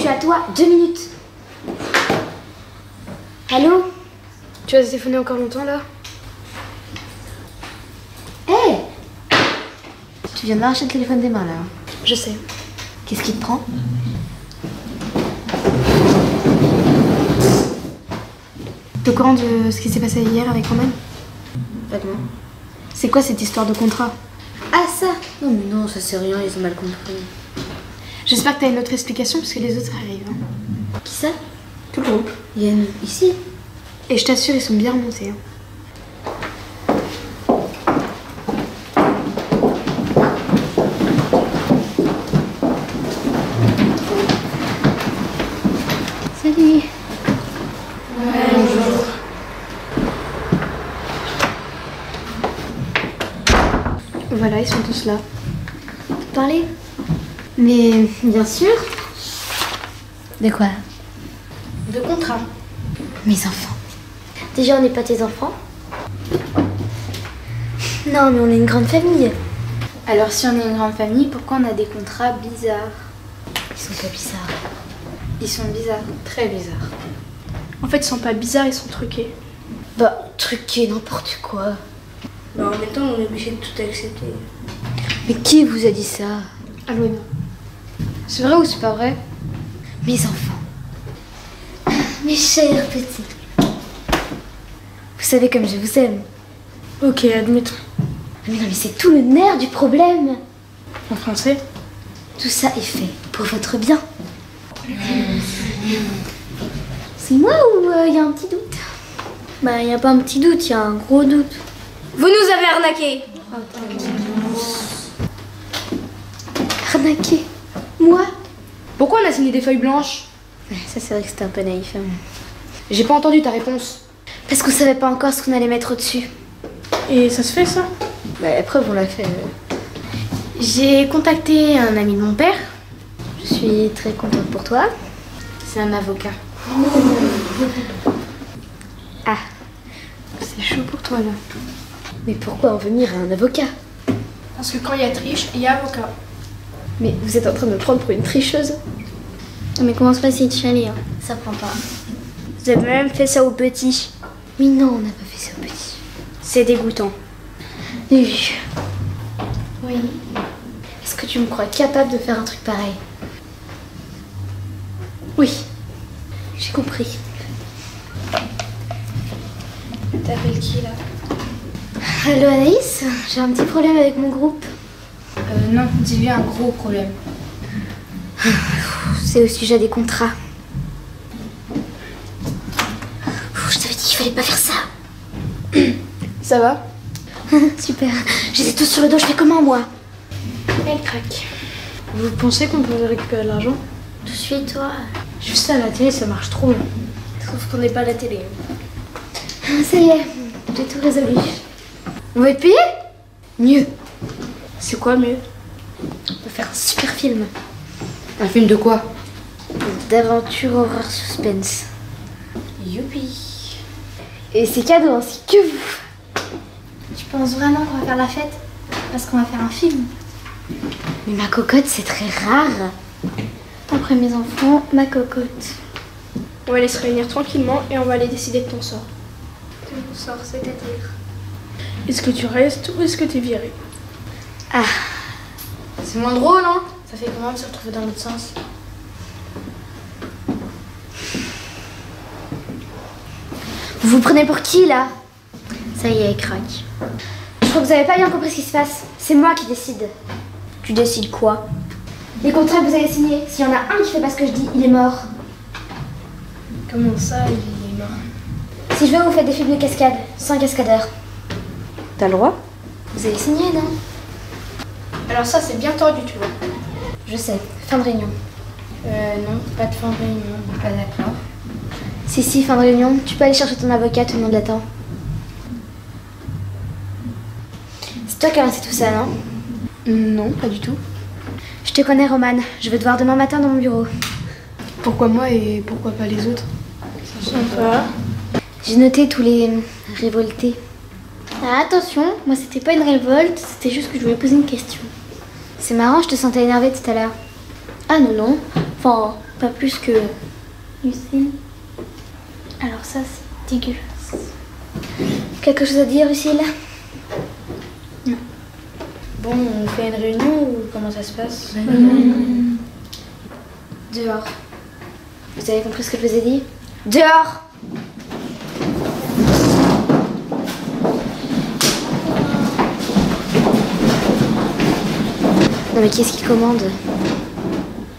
à toi 2 minutes. Allô? Tu vas téléphoner encore longtemps là? Hé hey, tu viens de m'arracher le téléphone des mains là. Je sais. Qu'est-ce qui te prend? T'es au courant de ce qui s'est passé hier avec Roman? Vaguement. C'est quoi cette histoire de contrat? Ah ça? Non mais non, ça c'est rien, ils ont mal compris. J'espère que t'as une autre explication parce que les autres arrivent. Hein. Qui ça? Tout le groupe. Yann, ici. Et je t'assure, ils sont bien remontés. Hein. Salut. Bonjour. Voilà, ils sont tous là. Parler? Mais Bien sûr. De quoi? de contrat. Mes enfants. Déjà, on n'est pas tes enfants? Non, mais on est une grande famille. Alors si on est une grande famille, pourquoi on a des contrats bizarres? Ils sont pas bizarres. Ils sont bizarres. Très bizarre. En fait, ils sont pas bizarres, ils sont truqués. Bah, truqué, n'importe quoi. Bah, en même temps, on est obligé de tout accepter. Mais qui vous a dit ça? Aloïna. C'est vrai ou c'est pas vrai? Mes enfants. Mes chers petits. Vous savez comme je vous aime. Ok, admettons. Mais non, mais c'est tout le nerf du problème. En français? Tout ça est fait pour votre bien. C'est moi ou il y a un petit doute? Bah, y a pas un petit doute, y a un gros doute. Vous nous avez arnaqués! Arnaqué? Moi? Pourquoi on a signé des feuilles blanches? Ça, c'est vrai que c'était un peu naïf. Hein. J'ai pas entendu ta réponse. Parce qu'on savait pas encore ce qu'on allait mettre au-dessus. Et ça se fait ça? Bah, la preuve, on l'a fait. J'ai contacté un ami de mon père. Je suis très contente pour toi. C'est un avocat. Ah, C'est chaud pour toi là. mais pourquoi en venir à un avocat? Parce que quand il y a triche, il y a avocat. Mais vous êtes en train de me prendre pour une tricheuse. Mais commence pas à essayer de chialer, hein. Ça prend pas. Vous avez même fait ça au petit. Mais non, on n'a pas fait ça au petit. C'est dégoûtant. Oui. Oui. Est-ce que tu me crois capable de faire un truc pareil? Oui. J'ai compris. T'appelles qui là? Allô Anaïs, j'ai un petit problème avec mon groupe. Non, dis-lui un gros problème. C'est au sujet des contrats. Je t'avais dit qu'il fallait pas faire ça. Ça va? Super. J'étais tous sur le dos, je fais comment moi? Elle craque. Vous pensez qu'on peut récupérer de l'argent? Tout de suite, toi. Juste à la télé, ça marche trop. Sauf qu'on n'est pas à la télé. Ça y est, j'ai tout résolu. On va être payé? Mieux. C'est quoi mieux? On peut faire un super film. Un film de quoi? D'aventure, horreur, suspense. Youpi! Et c'est cadeau, ainsi que vous. Tu penses vraiment qu'on va faire la fête? Parce qu'on va faire un film. Mais ma cocotte, c'est très rare. Après mes enfants, ma cocotte. On va aller se réunir tranquillement et on va aller décider de ton sort. De mon sort, c'est-à-dire. Est-ce que tu restes ou est-ce que t'es viré? Ah, C'est moins drôle, hein? Ça fait comment de se retrouver dans l'autre sens? vous vous prenez pour qui là? Ça y est, elle craque. Je crois que vous avez pas bien compris ce qui se passe. C'est moi qui décide. Tu décides quoi? Les contrats que vous avez signés, s'il y en a un qui fait pas ce que je dis, il est mort. Comment ça, il est mort? Si je veux, vous faites des films de cascade, sans cascadeur. T'as le droit? Vous avez signé, non? Alors ça, c'est bien tordu, tu vois. Je sais, fin de réunion. Non, pas de fin de réunion. Pas d'accord. Si, fin de réunion. Tu peux aller chercher ton avocat, tout le monde l'attend. C'est toi qui as lancé tout ça, non? Non, pas du tout. Je te connais, Roman. Je veux te voir demain matin dans mon bureau. Pourquoi moi et pourquoi pas les autres? Sympa. J'ai noté tous les révoltés. Ah, attention, moi c'était pas une révolte, c'était juste que je voulais poser une question. C'est marrant, je te sentais énervée tout à l'heure. Ah non, non, Enfin, pas plus que Lucille. Alors ça, c'est dégueulasse. Quelque chose à dire, Lucille? Bon, on fait une réunion ou comment ça se passe? Dehors. Vous avez compris ce que je vous ai dit? Dehors! Non mais qui est-ce qui commande?